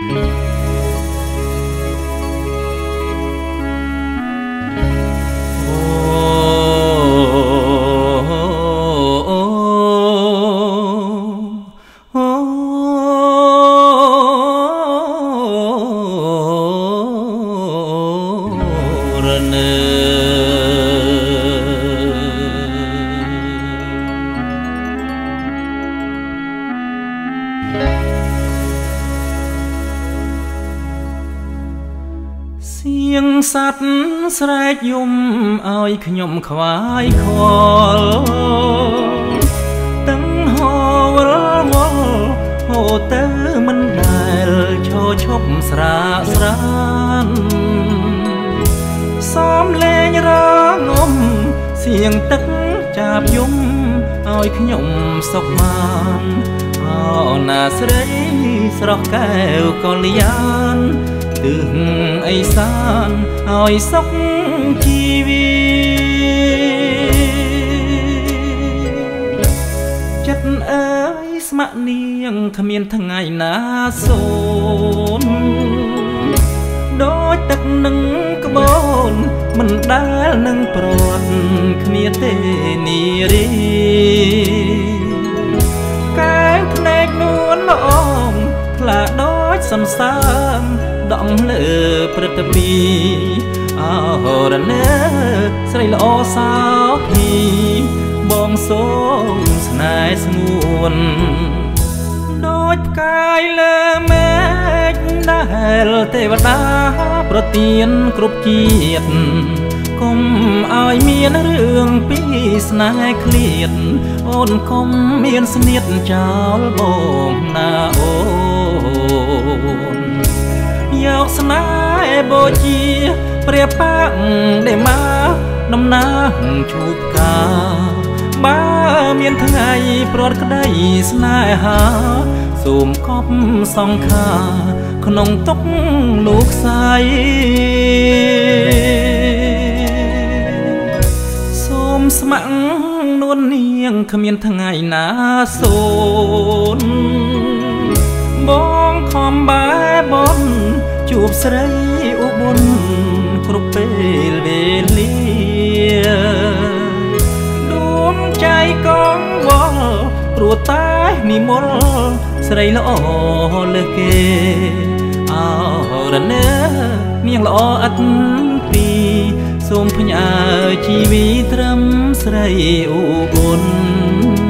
សត្វស្រែកយំឲ្យខ្ញុំខ្វាយខលទាំងហវល់វល់ហូរទៅមិនដែលឈរឈប់ស្រាកស្រានសំលេងរងំសៀងទឹកចាបយំឲ្យខ្ញុំសុខបានអោណាស្រីស្រស់កែវកល្យានទិសអីសានឲ្យសុខជីវិតចិត្តអើយស្ម័គ្រនាងគ្មានថ្ងៃណាសូនដូចទឹកនឹងក្បូនមិនដែលនឹងព្រាត់គ្នាទេនារីកែវភ្នែកនួនល្អងផ្លាដូចសន្សើមដងលើព្រឹត្តពីអរណើស្រីល្អសោភីបងសូមស្នេហ៍ស្ងួនដូចផ្កាយលើមេឃដែលទេវតាប្រទានគ្រប់ជាតិកុំឲ្យមានរឿងពីស្នេហ៍ឃ្លាតអូនកុំមានស្នៀតចោលបងណាអូនយកស្នេហ៍បូជាព្រះបាក់ដែលមកដំណើរជួបកាបើមានថ្ងៃប្រត់ក្តីស្នេហាសូមកប់សង្ខាក្នុងទុកលោកស្រីសូមស្ម័គ្រនួននាងគ្មានថ្ងៃណាសូនបងខំបែបនជួបស្រីឧបនគ្រប់ពេលវេលាដួងใจកងវល់ព្រោះតែនិមលស្រីល្អលើសគេអរណើនាងល្អឥតពីសូមផ្ញើជីវិតត្រឹមស្រីឧបន